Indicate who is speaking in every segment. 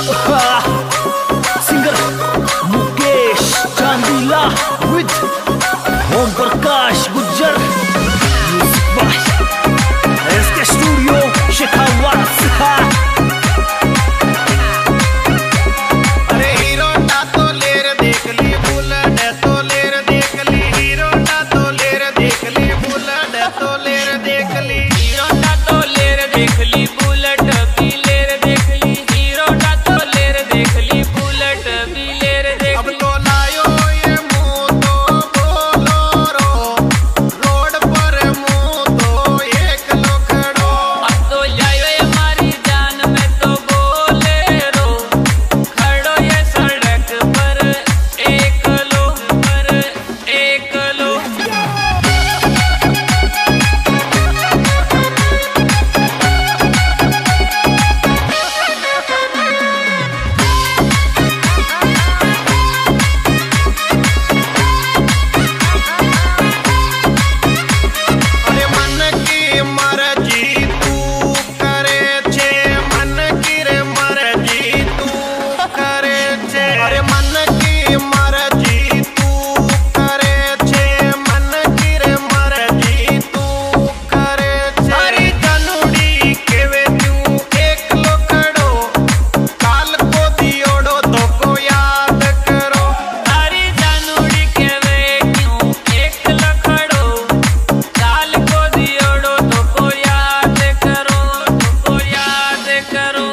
Speaker 1: Singer Mukesh चांदीला विद ओम प्रकाश गुज्जर, इसके studio शेखावाट।
Speaker 2: अरे हीरो ना तो लेर देख ली बुलेट तो लेर देख ली, हीरो ना तो लेर देख ली बुलेट तो लेर देख ली, हीरो ना तो लेर देख ली बुलेट भी लेर देख ली, हीरो ना तो लेर देख ली बुलेट भी लेर देख ली। अब तो लायो ये मुंह तो बोलो रो, रोड पर मुंह तो एक लो खड़ो। अब तो लायो ये मारी जान में तो बोले रो, खड़ो ये सड़क पर एक लो, पर एक लो। अरे मन की मर्जी तू करे छे, मन की रे मर्जी तू करे छे। अरे मन की मर्जी तू करे छे, मन की रे मर्जी तू करे छे। अरे जनुड़ी केवे तू एक लो खड़ो, काल को दियोड़ो तो को याद करो। अरे जनुड़ी केवे क्यों एक लो खड़ो, काल को दियोड़ो तो को याद करो, तो को याद करो।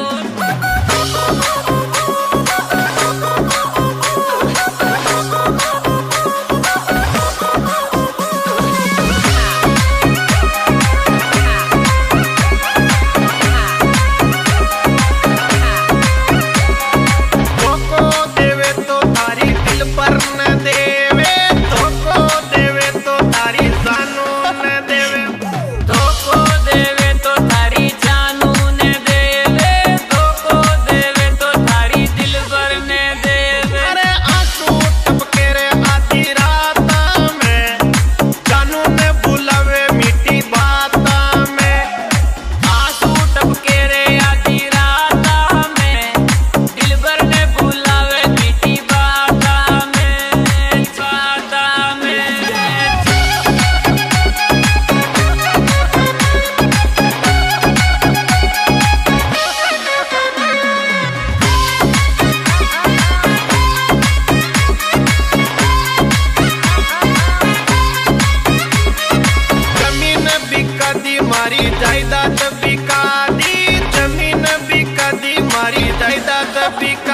Speaker 2: धोको देवे तो तारी दिल पर न देवे, धोको देवे तो तारी जानू न देवे, धोको देवे तो तारी जानू न देवे, धोको देवे तो तारी दिल पर न देवे। अरे आंसू टपके रे आधी रात में, जानू ने बुलावे मीठी बात में, आंसू टपके रे आधी रात में, दिल भर ने बुलावे मीठी बात में, बात में। जमीन बिका दी मारी जायदाद बिका दी, जमीन बिका दी मारी जायदाद बिका